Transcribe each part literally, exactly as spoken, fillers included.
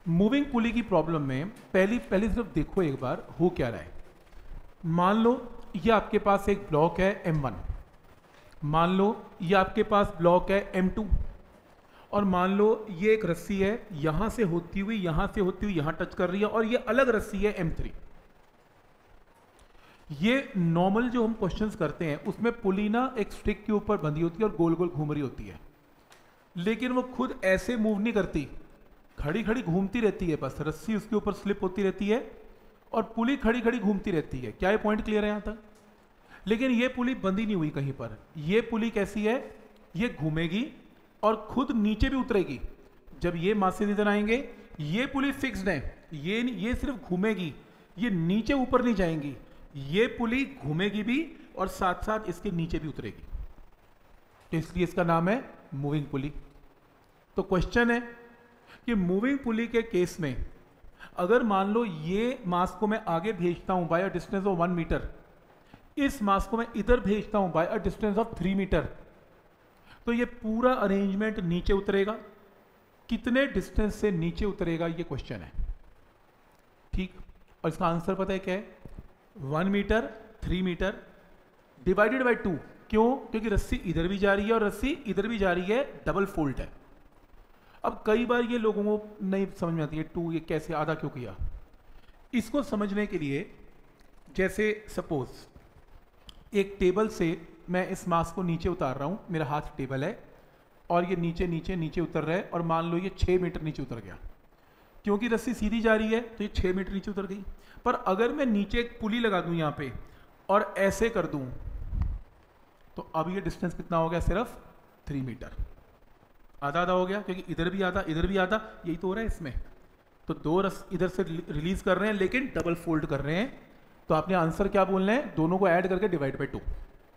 Moving पुली की problem में पहली पहले सिर्फ देखो एक बार हो क्या रहा है। मान लो ये आपके पास एक ब्लॉक है एम वन, मान लो ये आपके पास ब्लॉक है एम टू, और मान लो ये एक रस्सी है यहां से होती हुई यहां से होती हुई यहां टच कर रही है, और ये अलग रस्सी है एम थ्री। ये नॉर्मल जो हम क्वेश्चंस करते हैं उसमें पुली ना एक स्टिक के ऊपर बंधी होती है और गोल गोल घूम रही होती है, लेकिन वो खुद ऐसे मूव नहीं करती, खड़ी खड़ी घूमती रहती है, बस रस्सी उसके ऊपर स्लिप होती रहती है और पुली खड़ी खड़ी घूमती रहती है। क्या ये पॉइंट क्लियर है यहां तक? लेकिन ये पुली बंधी नहीं हुई कहीं पर। ये पुली कैसी है, ये घूमेगी और खुद नीचे भी उतरेगी। जब ये मासेज इधर आएंगे ये पुली फिक्स्ड है, ये ये सिर्फ घूमेगी, ये नीचे ऊपर नहीं जाएंगी। ये पुली घूमेगी भी और साथ साथ इसके नीचे भी उतरेगी, तो इसलिए इसका नाम है मूविंग पुली। तो क्वेश्चन है कि मूविंग पुली के केस में अगर मान लो ये मास को मैं आगे भेजता हूं by a distance of one metre, इस मास को मैं इधर भेजता हूं by a distance of three metre, तो ये पूरा अरेंजमेंट नीचे उतरेगा। कितने डिस्टेंस से नीचे उतरेगा ये क्वेश्चन है, ठीक। और इसका आंसर पता है क्या है? One metre three metre divided by two. क्यों? क्योंकि रस्सी इधर भी जा रही है और रस्सी इधर भी जा रही है, डबल फोल्ड है। अब कई बार ये लोगों को नहीं समझ में आती है टू ये कैसे आधा क्यों किया। इसको समझने के लिए जैसे सपोज एक टेबल से मैं इस मास को नीचे उतार रहा हूं, मेरा हाथ टेबल है और ये नीचे नीचे नीचे उतर रहा है, और मान लो ये छः मीटर नीचे उतर गया, क्योंकि रस्सी सीधी जा रही है तो ये छः मीटर नीचे उतर गई। पर अगर मैं नीचे एक पुली लगा दूं यहाँ पे और ऐसे कर दूं, तो अब ये डिस्टेंस कितना हो गया? सिर्फ थ्री मीटर, आधा आधा हो गया, क्योंकि इधर भी आधा इधर भी आधा, यही तो हो रहा है इसमें। तो दो रस इधर से रिलीज कर रहे हैं लेकिन डबल फोल्ड कर रहे हैं, तो आपने आंसर क्या बोलना है? दोनों को ऐड करके डिवाइड बाय टू।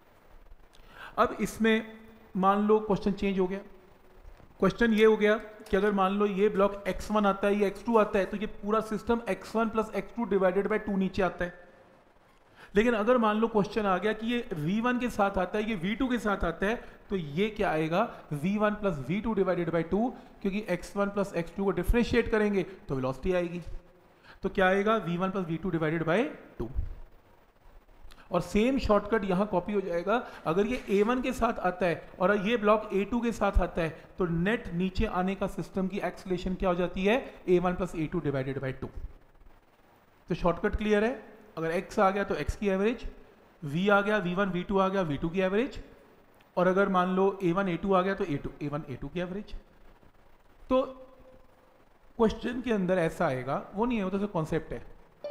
अब इसमें मान लो क्वेश्चन चेंज हो गया। क्वेश्चन ये हो गया कि अगर मान लो ये ब्लॉक एक्स वन आता है, ये एक्स टू आता है, तो ये पूरा system x one plus x two divided by two नीचे आता है। लेकिन अगर मान लो क्वेश्चन आ गया कि ये वी वन के साथ आता है, ये वी टू के साथ आता है, तो ये क्या आएगा? V one plus v two divided by two, क्योंकि x one plus x two को डिफरेंशिएट करेंगे तो वेलोसिटी आएगी। तो क्या आएगा? V one plus v two divided by two. और सेम शॉर्टकट यहां कॉपी हो जाएगा। अगर ये ए वन के साथ आता है और ये ब्लॉक ए टू के साथ आता है, तो नेट नीचे आने का सिस्टम की एक्सेलरेशन क्या हो जाती है? A one plus a two divided by two. तो शॉर्टकट क्लियर है। अगर x आ गया तो x की एवरेज, v आ गया v वन v टू आ गया v टू की एवरेज, और अगर मान लो a वन a टू आ गया तो a two a one a two की एवरेज। तो क्वेश्चन के अंदर ऐसा आएगा, वो नहीं है, वो तो कॉन्सेप्ट है।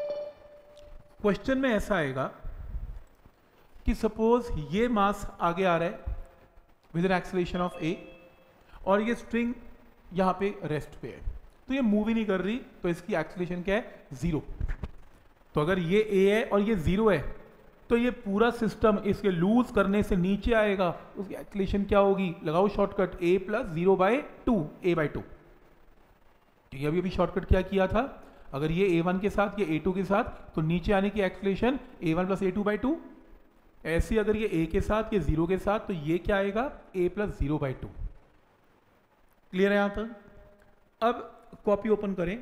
क्वेश्चन में ऐसा आएगा कि सपोज ये मास आगे आ रहा है with an acceleration of a, और ये स्ट्रिंग यहां पे रेस्ट पे है, तो ये मूव ही नहीं कर रही, तो इसकी एक्सेलरेशन क्या है? जीरो। तो अगर ये a है और ये जीरो है, तो ये पूरा सिस्टम इसके लूज करने से नीचे आएगा, उसकी एक्सेलरेशन क्या होगी? लगाओ shortcut, a plus zero by two, a by two. ये अभी अभी शॉर्टकट क्या किया था? अगर ये ए वन के साथ ये ए टू के साथ, तो नीचे आने की acceleration a one plus a two by two. ऐसे अगर ये a के साथ ये जीरो के साथ, तो ये क्या आएगा? a plus zero by two. Clear है यहां तक? अब कॉपी ओपन करें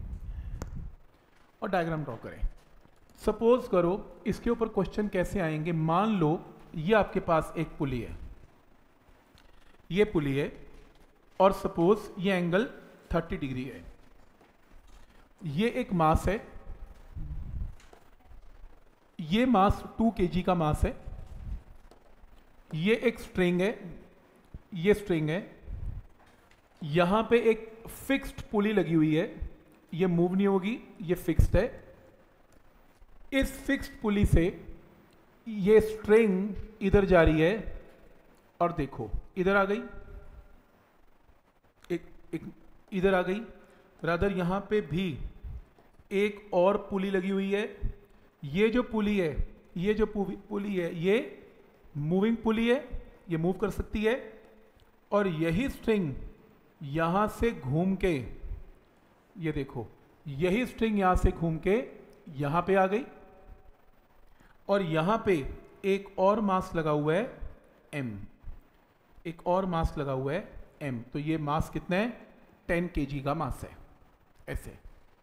और डायग्राम ड्रॉ करें। सपोज करो इसके ऊपर क्वेश्चन कैसे आएंगे। मान लो ये आपके पास एक पुली है, ये पुली है, और सपोज ये एंगल थर्टी डिग्री है। ये एक मास है, ये मास टू केजी का मास है, ये एक स्ट्रिंग है, ये स्ट्रिंग है, यहां पे एक फिक्स्ड पुली लगी हुई है, ये मूव नहीं होगी, ये फिक्स्ड है। इस फिक्स्ड पुली से ये स्ट्रिंग इधर जा रही है, और देखो इधर आ गई, एक एक इधर आ गई, रादर यहां पे भी एक और पुली लगी हुई है। ये जो पुली है, ये जो पुली है, ये मूविंग पुली है, ये मूव कर सकती है, और यही स्ट्रिंग यहां से घूम के, ये देखो यही स्ट्रिंग यहां से घूम के यहां पे आ गई, और यहां पे एक और मास लगा हुआ है m, एक और मास लगा हुआ है m। तो ये मास कितना है? टेन केजी का मास है। ऐसे,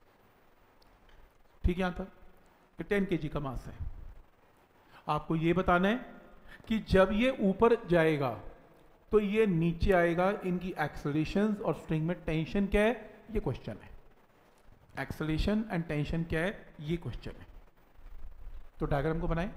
ठीक है। यहां तक कि टेन केजी का मास है। आपको ये बताना है कि जब ये ऊपर जाएगा तो ये नीचे आएगा, इनकी एक्सेलरेशन और स्ट्रिंग में टेंशन क्या है, ये क्वेश्चन है। एक्सेलरेशन एंड टेंशन क्या है, ये क्वेश्चन है। तो डायग्राम को बनाएं।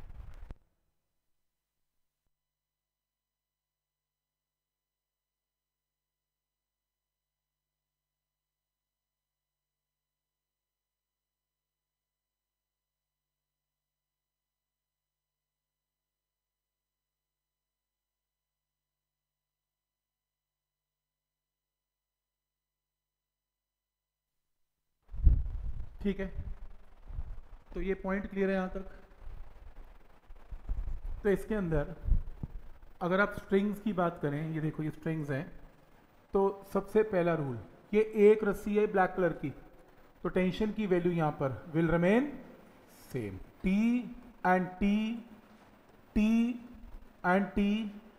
ठीक है, तो ये पॉइंट क्लियर है यहां तक। तो इसके अंदर अगर आप स्ट्रिंग्स की बात करें, ये देखो ये स्ट्रिंग्स हैं, तो सबसे पहला रूल, ये एक रस्सी है ब्लैक कलर की, तो टेंशन की वैल्यू यहां पर will remain same, T and T, T and T,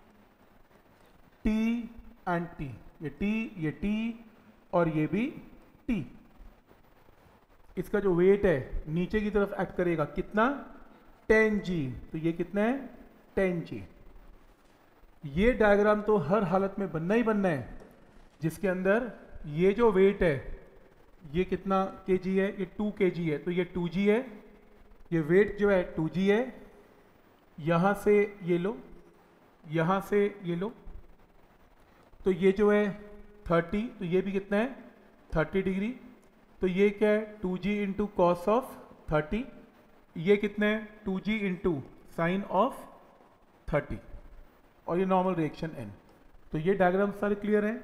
T and T, ये टी, ये टी और ये भी टी। इसका जो वेट है नीचे की तरफ एक्ट करेगा कितना, टेन जी, तो ये कितना है, टेन जी। ये डायग्राम तो हर हालत में बनना ही बनना है, जिसके अंदर ये जो वेट है ये कितना केजी है, ये टू केजी है, तो ये टू जी है, ये वेट जो है टू जी है। यहां से ये लो, यहां से ये लो, तो ये जो है थर्टी, तो ये भी कितना है, थर्टी डिग्री, तो ये क्या है, two g into cos of thirty, ये कितना है, two g into sine of thirty, और ये नॉर्मल रिएक्शन एन। तो ये डायग्राम सारे क्लियर हैं,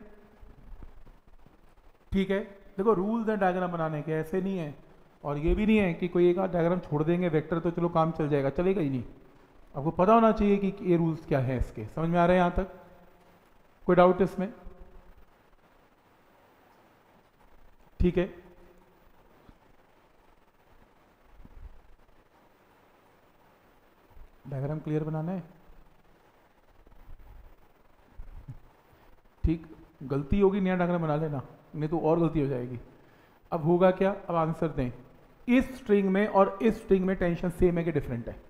ठीक है। देखो रूल्स हैं डायग्राम बनाने के, ऐसे नहीं है, और ये भी नहीं है कि कोई एक आध डायग्राम छोड़ देंगे वेक्टर तो चलो काम चल जाएगा, चलेगा ही नहीं। आपको पता होना चाहिए कि ये रूल्स क्या है इसके। समझ में आ रहे हैं यहां तक? कोई डाउट इसमें? ठीक है, डायग्राम क्लियर बनाना है, ठीक। गलती होगी नया डायग्राम बना लेना, नहीं तो और गलती हो जाएगी। अब होगा क्या, अब आंसर दें। इस स्ट्रिंग में और इस स्ट्रिंग में टेंशन सेम है कि डिफरेंट है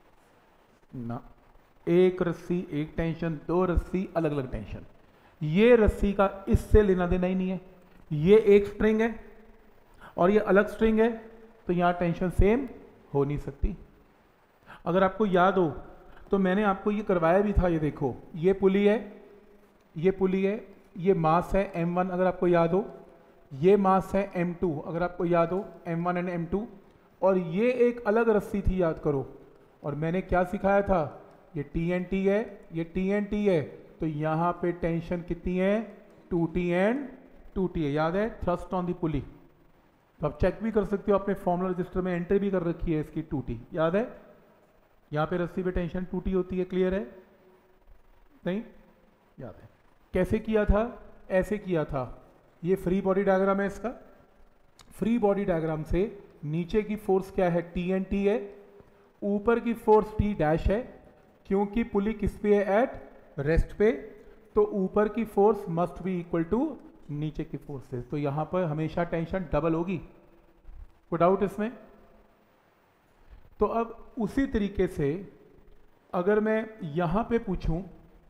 ना? एक रस्सी एक टेंशन, दो रस्सी अलग अलग टेंशन। ये रस्सी का इससे लेना देना ही नहीं है, ये एक स्ट्रिंग है और ये अलग स्ट्रिंग है, तो यहां टेंशन सेम हो नहीं सकती। अगर आपको याद हो तो मैंने आपको ये करवाया भी था, ये देखो ये पुली है, ये पुली है, ये मास है एम वन अगर आपको याद हो, ये मास है एम टू अगर आपको याद हो, M one and M two, और ये एक अलग रस्सी थी, याद करो। और मैंने क्या सिखाया था, ये टी एन टी है, ये टी एन टी है, तो यहाँ पे टेंशन कितनी है, two T and two T है, याद है, थ्रस्ट ऑन दी पुली। तो आप चेक भी कर सकते हो, अपने फॉर्मूला रजिस्टर में एंट्री भी कर रखी है इसकी, टू टी, याद है। यहाँ पे रस्सी पे टेंशन टू टी होती है, क्लियर है? नहीं याद है? कैसे किया था, ऐसे किया था। ये फ्री बॉडी डायग्राम है इसका। फ्री बॉडी डायग्राम से नीचे की फोर्स क्या है, टी एन टी है, ऊपर की फोर्स टी डैश है, क्योंकि पुली किस पे है, एट रेस्ट पे, तो ऊपर की force must be equal to नीचे की फोर्स से, तो यहां पर हमेशा टेंशन डबल होगी। कोई डाउट इसमें? तो अब उसी तरीके से अगर मैं यहां पे पूछूं,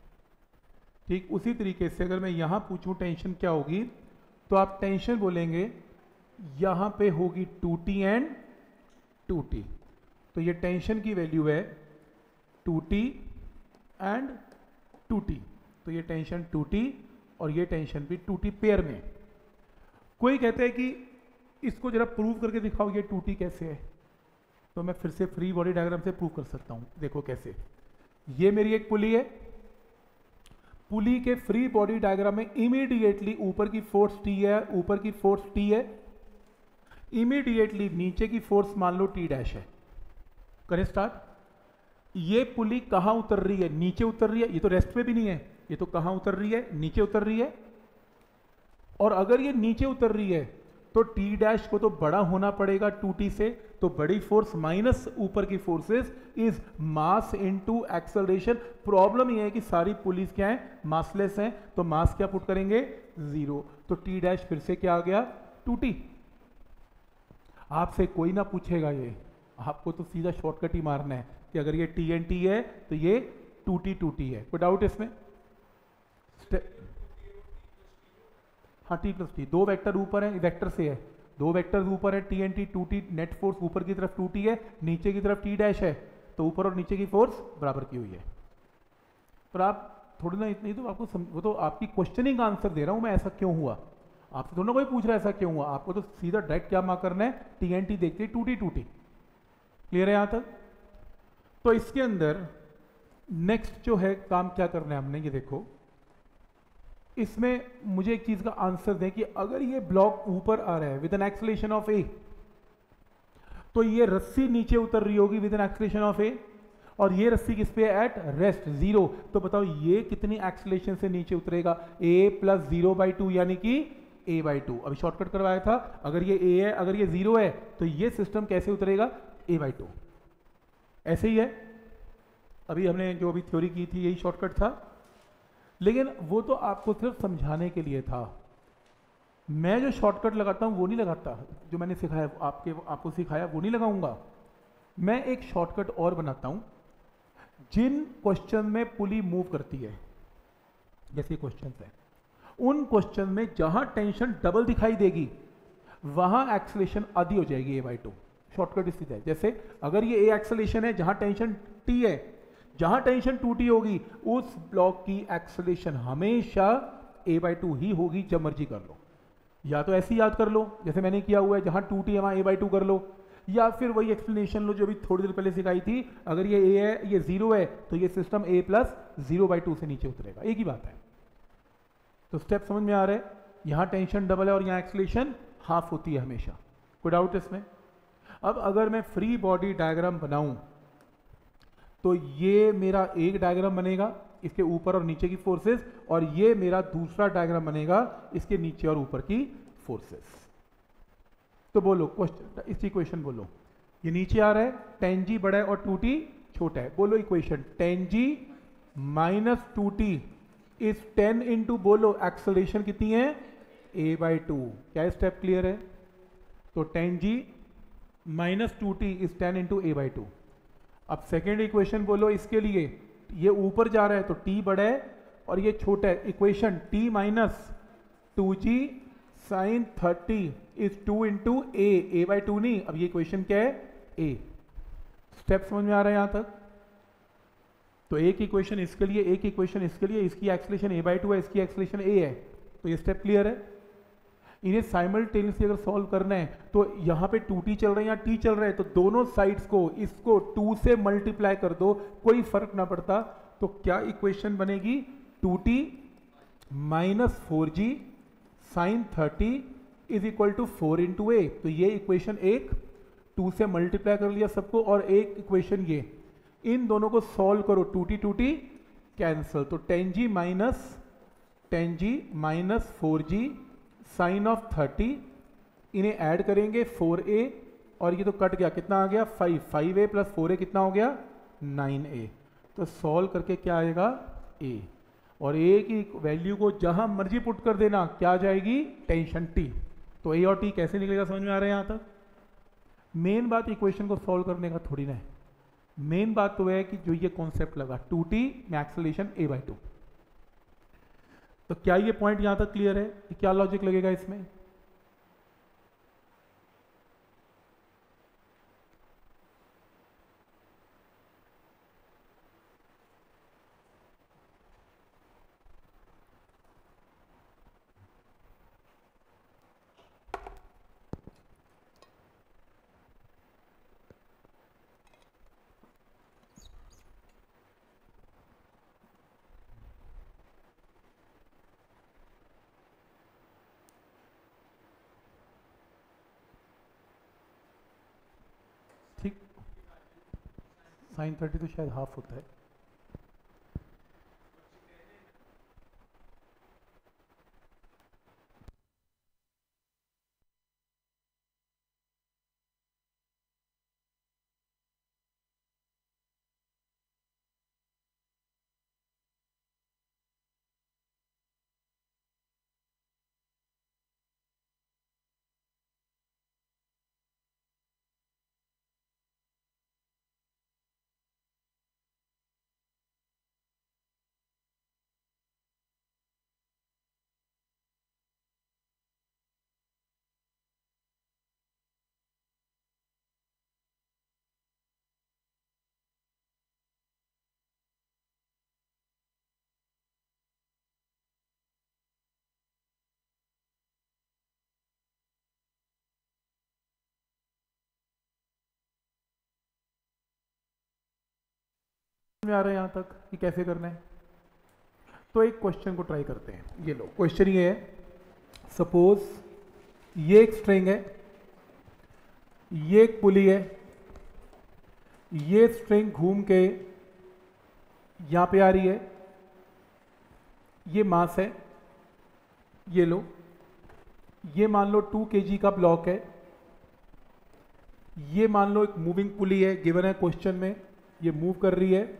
ठीक उसी तरीके से अगर मैं यहां पूछूं टेंशन क्या होगी, तो आप टेंशन बोलेंगे यहां पे होगी two T and two T, तो ये टेंशन की वैल्यू है two T and two T, तो ये टेंशन टू टी और ये टेंशन भी टू टी पेयर में। कोई कहता है कि इसको जरा प्रूव करके दिखाओ ये टू टी कैसे है, तो मैं फिर से फ्री बॉडी डायग्राम से प्रूव कर सकता हूं। देखो कैसे, ये मेरी एक पुली है, पुली के फ्री बॉडी डायग्राम में इमीडिएटली ऊपर की फोर्स टी है, ऊपर की फोर्स टी है, इमीडिएटली नीचे की फोर्स मान लो टी डैश है। करें स्टार्ट। ये पुली कहां उतर रही है, नीचे उतर रही है, ये तो रेस्ट पे भी नहीं है, ये तो कहां उतर रही है, नीचे उतर रही है। और अगर ये नीचे उतर रही है तो टी डैश को तो बड़ा होना पड़ेगा टू टी से, तो बड़ी फोर्स माइनस ऊपर की forces is mass into acceleration. Problem यह है कि सारी पुलिस क्या है, मासलेस हैं, तो मास क्या पुट करेंगे, जीरो, तो टी डैश फिर से क्या आ गया, टू टी। आपसे कोई ना पूछेगा ये, आपको तो सीधा शॉर्टकट ही मारना है कि अगर ये टी एन टी है तो ये टू टी टू टी है। कोई डाउट इसमें? हाँ टी प्लस टी, दो वेक्टर ऊपर है, वेक्टर से है, दो वेक्टर्स ऊपर है, T and T two T, net force ऊपर की तरफ टू टी है, नीचे की तरफ टी डैश है, तो ऊपर और नीचे की फोर्स बराबर की हुई है। पर आप थोड़ी ना इतनी, तो आपको सम, वो तो आपकी क्वेश्चनिंग का आंसर दे रहा हूं मैं, ऐसा क्यों हुआ आपसे थोड़ा कोई पूछ रहा है ऐसा क्यों हुआ, आपको तो सीधा डायरेक्ट क्या मार्क करना है, टी एन टी देखते two T two T. Clear है यहां तक? तो इसके अंदर नेक्स्ट जो है काम क्या करना है हमने, ये देखो, इसमें मुझे एक चीज का आंसर दें कि अगर ये ब्लॉक ऊपर आ रहा है with an acceleration of a, तो ये रस्सी नीचे उतर रही होगी with an acceleration of a, और ये रस्सी किस पे है, एट रेस्ट जीरो। तो बताओ ये कितनी एक्सेलरेशन से नीचे उतरेगा, a plus zero by two, यानी कि ए बाई टू। अभी शॉर्टकट करवाया था, अगर ये ए है, अगर ये जीरो है, तो ये सिस्टम कैसे उतरेगा, ए बाई टू। ऐसे ही है, अभी हमने जो अभी थ्योरी की थी यही शॉर्टकट था, लेकिन वो तो आपको सिर्फ समझाने के लिए था। मैं जो शॉर्टकट लगाता हूं वो नहीं लगाता, जो मैंने सिखाया आपके आपको सिखाया वो नहीं लगाऊंगा। मैं एक शॉर्टकट और बनाता हूं, जिन क्वेश्चन में पुली मूव करती है, जैसे क्वेश्चन है, उन क्वेश्चन में जहां टेंशन डबल दिखाई देगी वहां एक्सेलेरेशन आधी हो जाएगी ए बाई टू। शॉर्टकट इसी है, जैसे अगर ये ए एक्सेलेरेशन है, जहां टेंशन टी है, जहां टेंशन टू टी होगी, उस ब्लॉक की एक्सेलेरेशन हमेशा ए बाई टू ही होगी, जब मर्जी कर लो। या तो ऐसे याद कर लो जैसे मैंने किया हुआ है, जहां टू टी है वहां ए बाई टू कर लो, या फिर वही एक्सप्लेनेशन लो जो भी थोड़ी देर पहले सिखाई थी, अगर ये ए है, ये जीरो है, तो ये system a plus zero by two से नीचे उतरेगा, एक ही बात है। तो स्टेप समझ में आ रहा है, यहां टेंशन डबल है और यहां एक्सेलरेशन हाफ होती है हमेशा। कोई डाउट इसमें? अब अगर मैं फ्री बॉडी डायग्राम बनाऊं, तो ये मेरा एक डायग्राम बनेगा, इसके ऊपर और नीचे की फोर्सेस, और ये मेरा दूसरा डायग्राम बनेगा, इसके नीचे और ऊपर की फोर्सेस। तो बोलो क्वेश्चन, इसकी इक्वेशन बोलो। ये नीचे आ रहा है, टेन जी बड़ा है और टू टी छोटा है, बोलो equation, ten g minus two T is ten into, बोलो एक्सेलरेशन कितनी है, ए बाई टू। क्या स्टेप क्लियर है? तो ten g minus two T is ten into a by two. अब सेकेंड इक्वेशन बोलो इसके लिए, ये ऊपर जा रहा है तो t बड़ा है और ये छोटा है, equation t minus two g sine thirty is two into a, a by two नहीं, अब ये इक्वेशन क्या है, a। स्टेप समझ में आ रहा है यहां तक? तो एक इक्वेशन इसके लिए, एक इक्वेशन इसके लिए, इसकी एक्सेलरेशन a बाई टू है, इसकी एक्सेलरेशन a है, तो ये स्टेप क्लियर है। इन्हें साइमल्टेनियसली अगर सॉल्व करना है, तो यहाँ पे टू टी चल रहा है, यहाँ टी चल रहा है, तो दोनों साइड्स को, इसको टू से मल्टीप्लाई कर दो, कोई फर्क ना पड़ता। तो क्या इक्वेशन बनेगी, two T minus four g sine thirty is equal to four into a. तो ये इक्वेशन एक, टू से मल्टीप्लाई कर लिया सबको, और एक इक्वेशन ये, इन दोनों को सॉल्व करो, two T two T cancel, तो ten g minus ten g minus four g sine of thirty, इन्हें ऐड करेंगे फोर ए, और ये तो कट गया, कितना आ गया, five, five a plus four a कितना हो गया, नाइन ए। तो सॉल्व करके क्या आएगा, ए, और ए की वैल्यू को जहां मर्जी पुट कर देना, क्या आ जाएगी, टेंशन टी। तो ए और टी कैसे निकलेगा, समझ में आ रहा है यहां तक? मेन बात इक्वेशन को सॉल्व करने का थोड़ी ना है, मेन बात तो है कि जो ये कॉन्सेप्ट लगा, टू टी में एक्सेलरेशन ए बाई टू। तो क्या ये पॉइंट यहां तक क्लियर है कि क्या लॉजिक लगेगा इसमें? ठीक, साइन थर्टी तो शायद हाफ होता है। में आ रहा है यहाँ तक कि कैसे करना है? तो एक क्वेश्चन को ट्राई करते हैं। ये लो, क्वेश्चन ये है, सपोज ये एक स्ट्रिंग है, ये एक पुली है, ये स्ट्रिंग घूम के यहां पे आ रही है, ये मास है, ये लो, ये मान लो टू केजी का ब्लॉक है, ये मान लो एक मूविंग पुली है, गिवन है क्वेश्चन में, ये मूव कर रही है,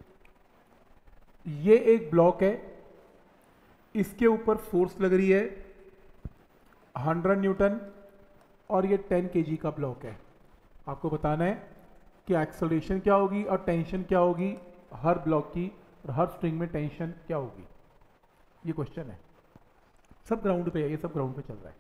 ये एक ब्लॉक है, इसके ऊपर फोर्स लग रही है हंड्रेड न्यूटन और ये टेन केजी का ब्लॉक है। आपको बताना है कि एक्सेलरेशन क्या होगी और टेंशन क्या होगी हर ब्लॉक की, और हर स्ट्रिंग में टेंशन क्या होगी। ये क्वेश्चन है, सब ग्राउंड पे है, ये सब ग्राउंड पे चल रहा है।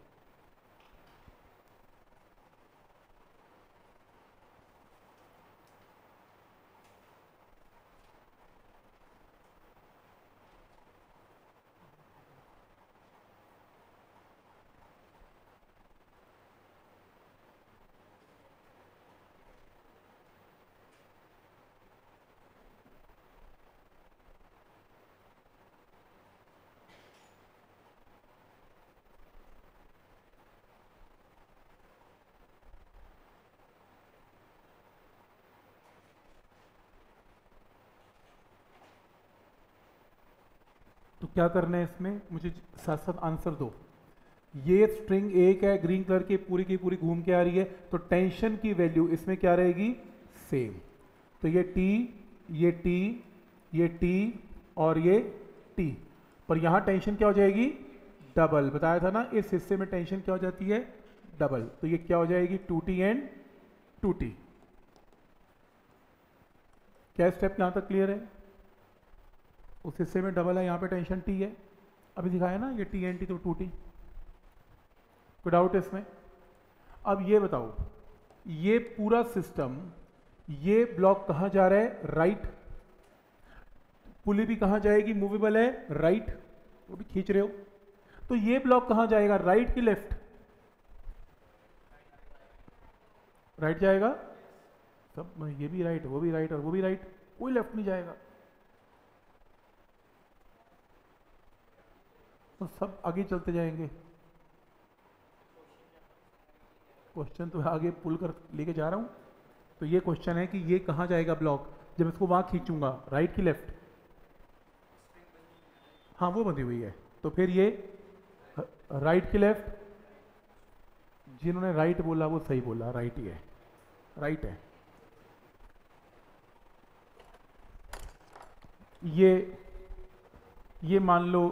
तो क्या करना है इसमें, मुझे साथ साथ आंसर दो। ये स्ट्रिंग एक है, ग्रीन कलर की, पूरी की पूरी घूम के आ रही है, तो टेंशन की वैल्यू इसमें क्या रहेगी, सेम। तो ये टी, ये टी, ये टी और ये टी, पर यहां टेंशन क्या हो जाएगी, डबल। बताया था ना, इस हिस्से में टेंशन क्या हो जाती है, डबल। तो ये क्या हो जाएगी, two T and two T. क्या स्टेप यहां तक क्लियर है? उस हिस्से में डबल है, यहाँ पे टेंशन टी है, अभी दिखाया ना, ये टी एन टी तो टू टी। कोई डाउट है इसमें? अब ये बताओ, ये पूरा सिस्टम, ये ब्लॉक कहाँ जा रहा है, राइट। पुली भी कहाँ जाएगी, मूवेबल है, राइट, वो भी खींच रहे हो। तो ये ब्लॉक कहाँ जाएगा, राइट की लेफ्ट, राइट जाएगा। सब, ये भी राइट, वो भी राइट और वो भी राइट, कोई लेफ्ट नहीं जाएगा। तो सब आगे चलते जाएंगे। क्वेश्चन तो आगे पुल कर लेके जा रहा हूं। तो ये क्वेश्चन है कि ये कहां जाएगा ब्लॉक, जब इसको वहां खींचूंगा, राइट की लेफ्ट, हाँ वो बंधी हुई है, तो फिर ये राइट की लेफ्ट। जिन्होंने राइट बोला वो सही बोला, राइट ही है, राइट है। ये ये मान लो,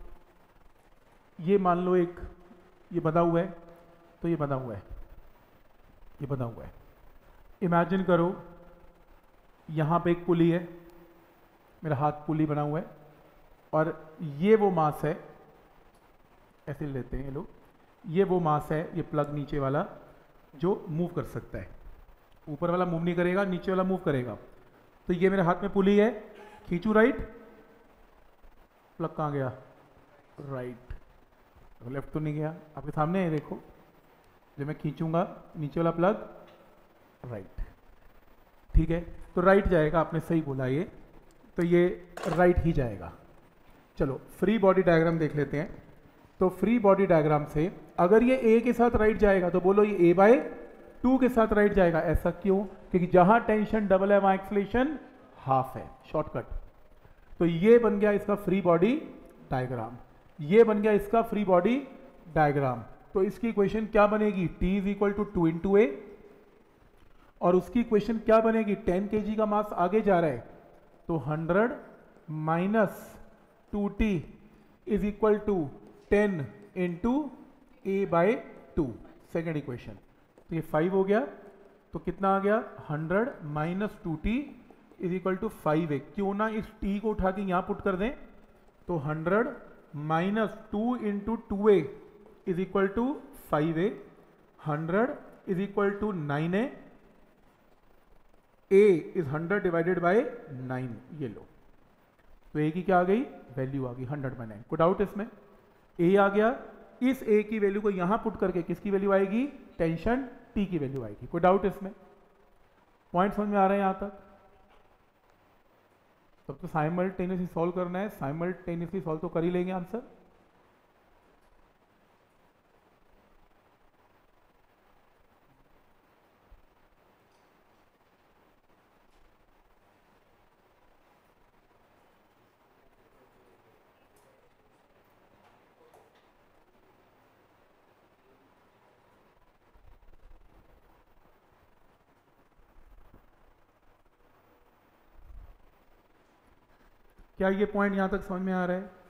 ये मान लो एक, ये बंधा हुआ है, तो ये बंधा हुआ है, ये बंधा हुआ है। इमेजिन करो यहां पे एक पुली है, मेरा हाथ पुली बना हुआ है, और ये वो मास है, ऐसे लेते हैं ये लोग, ये वो मास है, ये प्लग नीचे वाला जो मूव कर सकता है। ऊपर वाला मूव नहीं करेगा, नीचे वाला मूव करेगा। तो ये मेरे हाथ में पुली है, खींचू राइट, प्लग कहां गया, राइट। लेफ्ट तो नहीं गया, आपके सामने है, देखो जब मैं खींचूंगा नीचे वाला प्लग राइट, ठीक है। तो राइट जाएगा, आपने सही बोला ये, तो ये राइट ही जाएगा। चलो फ्री बॉडी डायग्राम देख लेते हैं। तो फ्री बॉडी डायग्राम से अगर ये ए के साथ राइट जाएगा तो बोलो ये ए बाय टू के साथ राइट जाएगा। ऐसा क्यों? क्योंकि जहां टेंशन डबल है वहां एक्सेलरेशन हाफ है, शॉर्टकट। तो ये बन गया इसका फ्री बॉडी डायग्राम, ये बन गया इसका फ्री बॉडी डायग्राम। तो इसकी इक्वेशन क्या बनेगी, T is equal to two into a, और उसकी इक्वेशन क्या बनेगी, टेन केजी का मास आगे जा रहा है, तो hundred minus two T is equal to ten into a by two, second equation. तो ये फाइव हो गया, तो कितना आ गया, hundred minus two T is equal to five a. क्यों ना इस टी को उठा के यहां पुट कर दें, तो hundred minus two into two a is equal to five a, hundred is equal to nine a, a is hundred divided by nine. ये लो, तो ए की क्या आ गई, वैल्यू आ गई हंड्रेड बाय नाइन। कोई डाउट इसमें? ए आ गया, इस ए की वैल्यू को यहां पुट करके किसकी वैल्यू आएगी, टेंशन टी की वैल्यू आएगी। कोई डाउट इसमें? पॉइंट समझ में आ रहे हैं यहां तक? तब तो साइमल्टेनियसली सॉल्व करना है, साइमल्टेनियसली सॉल्व तो कर ही लेंगे आंसर। क्या ये पॉइंट यहां तक समझ में आ रहा है?